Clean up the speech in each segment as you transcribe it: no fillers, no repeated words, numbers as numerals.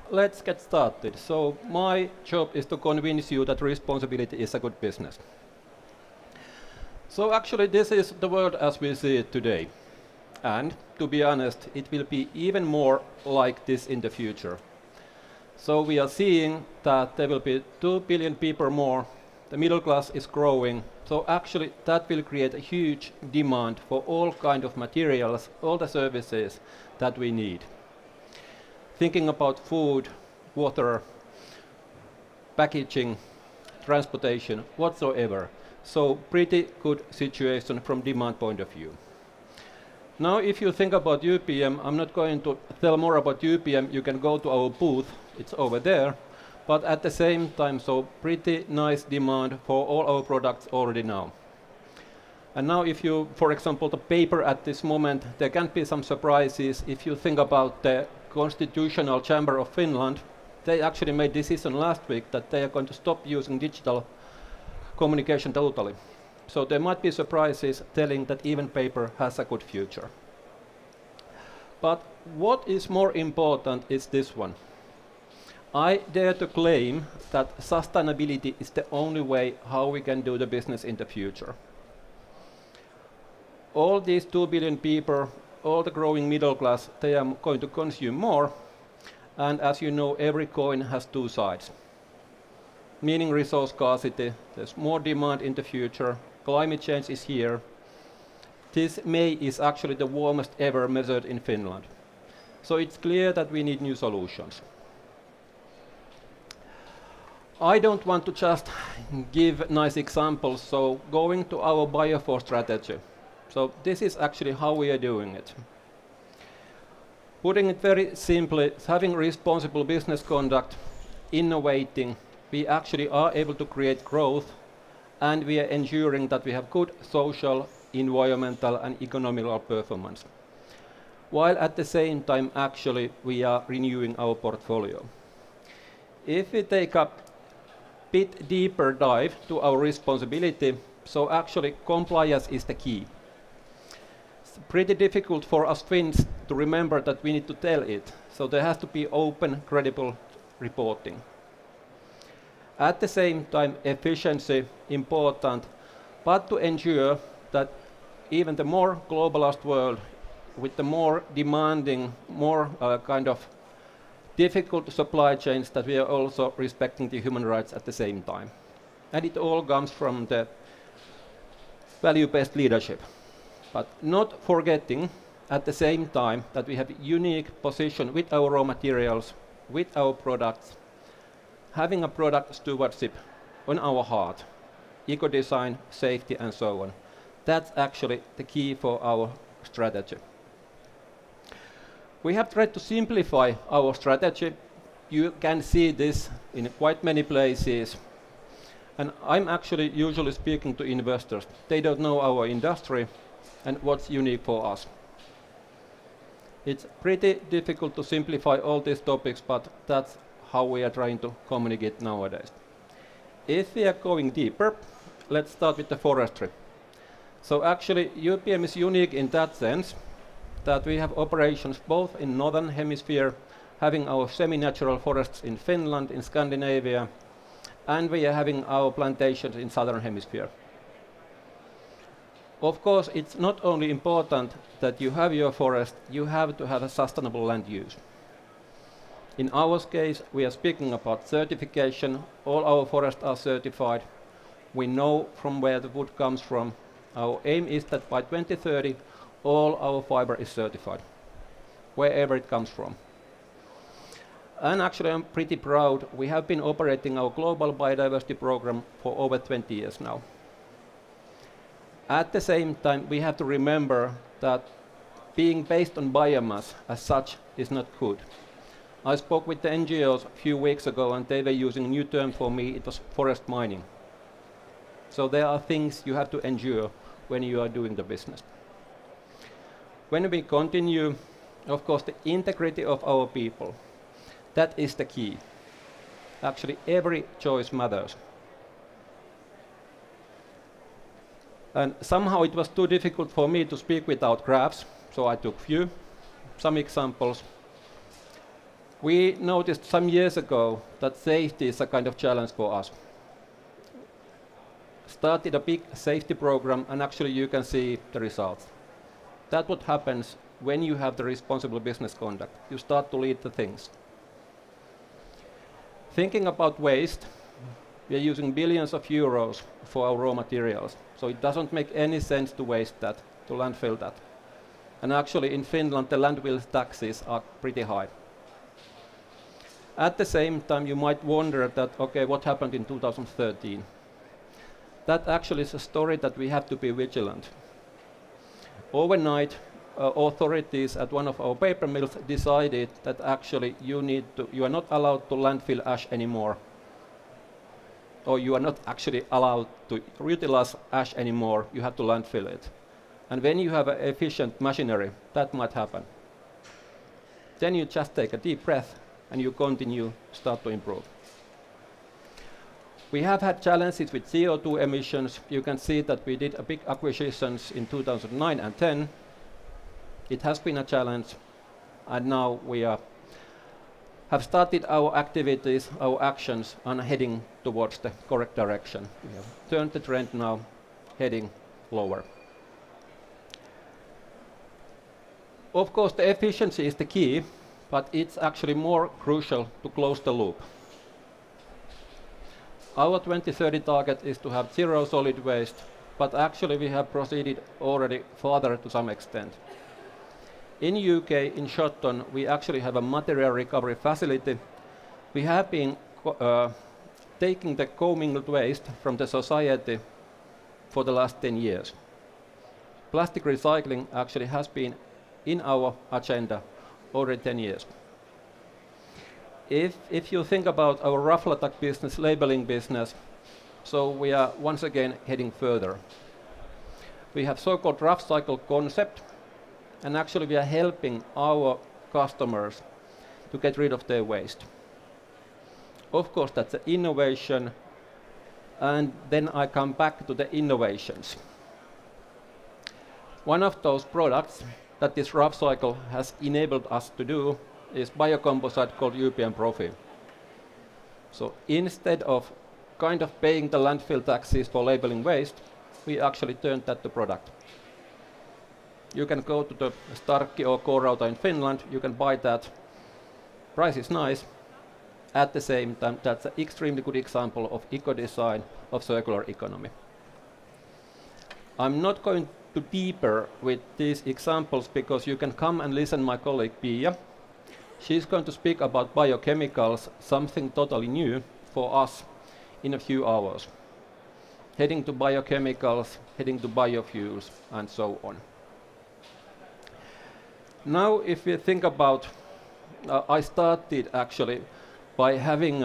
let's get started. So my job is to convince you that responsibility is a good business. So actually this is the world as we see it today. And to be honest, it will be even more like this in the future. So we are seeing that there will be 2 billion people more. The middle class is growing. So actually that will create a huge demand for all kind of materials, all the services that we need. Thinking about food, water, packaging, transportation, whatsoever. So pretty good situation from demand point of view. Now if you think about UPM, I'm not going to tell more about UPM, you can go to our booth, it's over there. But at the same time, so pretty nice demand for all our products already now. And now if you, for example, the paper at this moment, there can be some surprises. If you think about the Constitutional Chamber of Finland, they actually made decision last week that they are going to stop using digital communication totally. So there might be surprises telling that even paper has a good future. But what is more important is this one. I dare to claim that sustainability is the only way how we can do the business in the future. All these 2 billion people, all the growing middle class, they are going to consume more. And as you know, every coin has two sides. Meaning resource scarcity, there's more demand in the future, climate change is here. This May is actually the warmest ever measured in Finland. So it's clear that we need new solutions. I don't want to just give nice examples, so going to our Bio4 strategy. So this is actually how we are doing it. Putting it very simply, having responsible business conduct, innovating, we actually are able to create growth, and we are ensuring that we have good social, environmental and economical performance. While at the same time actually we are renewing our portfolio. If we take a bit deeper dive to our responsibility, so actually compliance is the key. It's pretty difficult for us Finns to remember that we need to tell it, so there has to be open, credible reporting. At the same time, efficiency important, but to ensure that even the more globalized world, with the more demanding, more kind of difficult supply chains, that we are also respecting the human rights at the same time. And it all comes from the value-based leadership. But not forgetting at the same time that we have a unique position with our raw materials, with our products, having a product stewardship on our heart, eco-design, safety and so on. That's actually the key for our strategy. We have tried to simplify our strategy. You can see this in quite many places. And I'm actually usually speaking to investors. They don't know our industry and what's unique for us. It's pretty difficult to simplify all these topics, but that's how we are trying to communicate nowadays. If we are going deeper, let's start with the forestry. So actually UPM is unique in that sense that we have operations both in Northern Hemisphere, having our semi-natural forests in Finland, in Scandinavia, and we are having our plantations in Southern Hemisphere. Of course, it's not only important that you have your forest, you have to have a sustainable land use. In our case, we are speaking about certification. All our forests are certified. We know from where the wood comes from. Our aim is that by 2030, all our fiber is certified, wherever it comes from. And actually, I'm pretty proud. We have been operating our global biodiversity program for over 20 years now. At the same time, we have to remember that being based on biomass as such is not good. I spoke with the NGOs a few weeks ago and they were using a new term for me, it was forest mining. So there are things you have to endure when you are doing the business. When we continue, of course, the integrity of our people, that is the key. Actually, every choice matters. And somehow it was too difficult for me to speak without graphs, so I took some examples. We noticed some years ago that safety is a kind of challenge for us. Started a big safety program, and actually you can see the results. That's what happens when you have the responsible business conduct. You start to lead the things. Thinking about waste, we are using billions of euros for our raw materials, so it doesn't make any sense to waste that, to landfill that. And actually in Finland the landfill taxes are pretty high. At the same time you might wonder that, okay, what happened in 2013? That actually is a story that we have to be vigilant. Overnight, authorities at one of our paper mills decided that actually you are not allowed to landfill ash anymore. Or you are not actually allowed to utilize ash anymore, you have to landfill it. And when you have an efficient machinery, that might happen. Then you just take a deep breath and you continue, start to improve. We have had challenges with CO2 emissions. You can see that we did a big acquisitions in 2009 and 10. It has been a challenge, and now we have started our activities, our actions, and heading towards the correct direction. We have turned the trend now, heading lower. Of course, the efficiency is the key, but it's actually more crucial to close the loop. Our 2030 target is to have zero solid waste, but actually we have proceeded already further to some extent. In UK, in Shotton, we actually have a material recovery facility. We have been taking the commingled waste from the society for the last 10 years. Plastic recycling actually has been in our agenda already 10 years. If you think about our Raflatac business, labeling business, so we are once again heading further. We have so-called rough cycle concept, and actually we are helping our customers to get rid of their waste. Of course, that's an innovation, and then I come back to the innovations. One of those products that this rough cycle has enabled us to do is biocomposite called UPM Profi. So instead of kind of paying the landfill taxes for labeling waste, we actually turned that to product. You can go to the Starkki or K-Rauta in Finland, you can buy that. Price is nice. At the same time, that's an extremely good example of eco-design of circular economy. I'm not going to deeper with these examples because you can come and listen my colleague Pia. She's going to speak about biochemicals, something totally new for us in a few hours. Heading to biochemicals, heading to biofuels, and so on. Now, if we think about, I started actually by having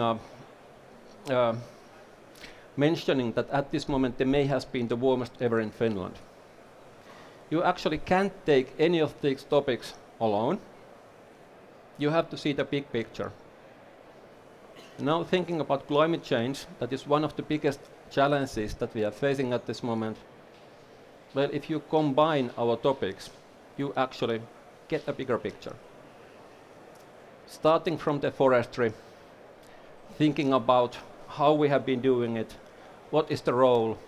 mentioning that at this moment the May has been the warmest ever in Finland. You actually can't take any of these topics alone. You have to see the big picture. Now thinking about climate change, that is one of the biggest challenges that we are facing at this moment. Well, if you combine our topics, you actually get a bigger picture. Starting from the forestry, thinking about how we have been doing it, what is the role,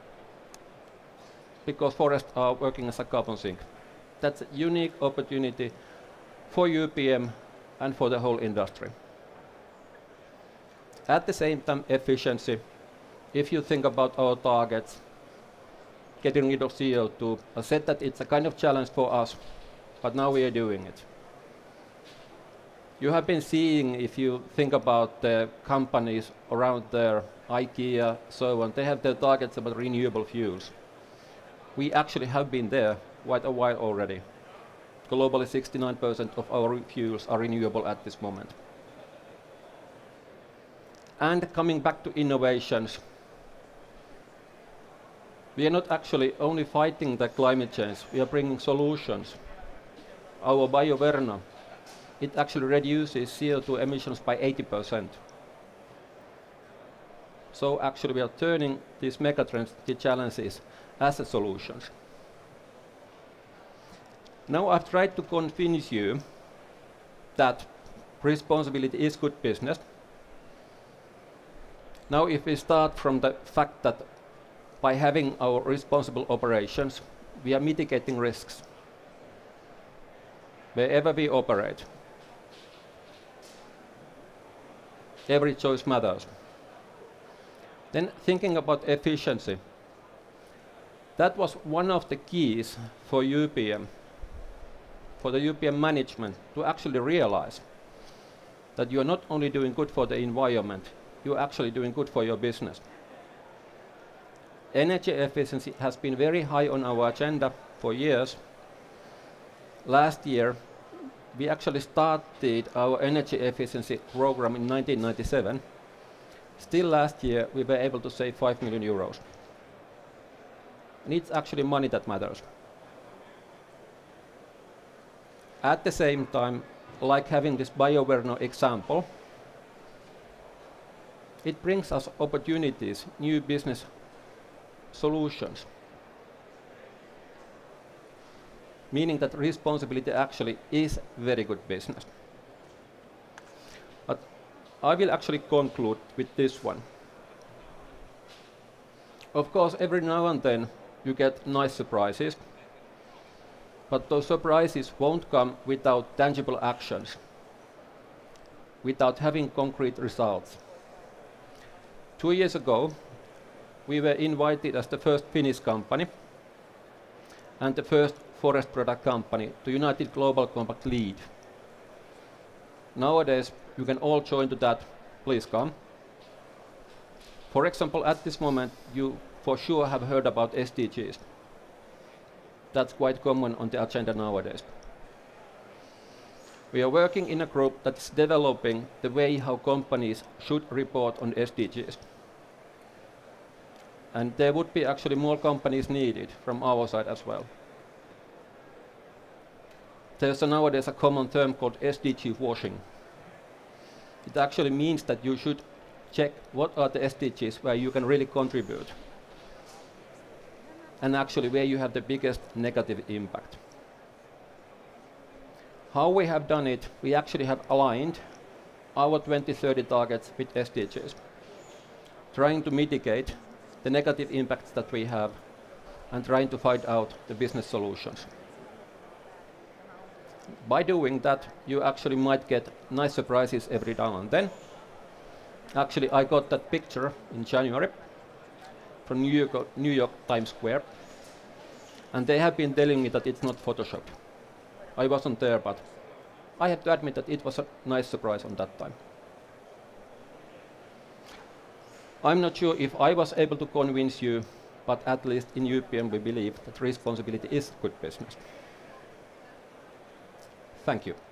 because forests are working as a carbon sink. That's a unique opportunity for UPM and for the whole industry. At the same time, efficiency. If you think about our targets, getting rid of CO2, I said that it's a kind of challenge for us, but now we are doing it. You have been seeing, if you think about the companies around there, IKEA, so on, they have their targets about renewable fuels. We actually have been there quite a while already. Globally, 69% of our fuels are renewable at this moment. And coming back to innovations, we are not actually only fighting the climate change, we are bringing solutions. Our BioVerna, it actually reduces CO2 emissions by 80%. So actually we are turning these megatrends, the challenges, as a solutions. Now I've tried to convince you that responsibility is good business. Now if we start from the fact that by having our responsible operations, we are mitigating risks wherever we operate. Every choice matters. Then thinking about efficiency, that was one of the keys for UPM, for the UPM management to actually realize that you are not only doing good for the environment, you are actually doing good for your business. Energy efficiency has been very high on our agenda for years. Last year, we actually started our energy efficiency program in 1997. Still last year, we were able to save 5 million euros. And it's actually money that matters. At the same time, like having this BioVerno example, it brings us opportunities, new business solutions. Meaning that responsibility actually is very good business. But I will actually conclude with this one. Of course, every now and then you get nice surprises, but those surprises won't come without tangible actions, without having concrete results. 2 years ago, we were invited as the first Finnish company and the first forest product company to United Global Compact lead. Nowadays, you can all join to that. Please come. For example, at this moment, you for sure have heard about SDGs. That's quite common on the agenda nowadays. We are working in a group that's developing the way how companies should report on SDGs. And there would be actually more companies needed from our side as well. There's nowadays a common term called SDG washing. It actually means that you should check what are the SDGs where you can really contribute, and actually where you have the biggest negative impact. How we have done it, we actually have aligned our 2030 targets with SDGs, trying to mitigate the negative impacts that we have and trying to find out the business solutions. By doing that, you actually might get nice surprises every now and then. Actually, I got that picture in January from New York Times Square, and they have been telling me that it's not Photoshop. I wasn't there, but I have to admit that it was a nice surprise on that time. I'm not sure if I was able to convince you, but at least in UPM we believe that responsibility is good business. Thank you.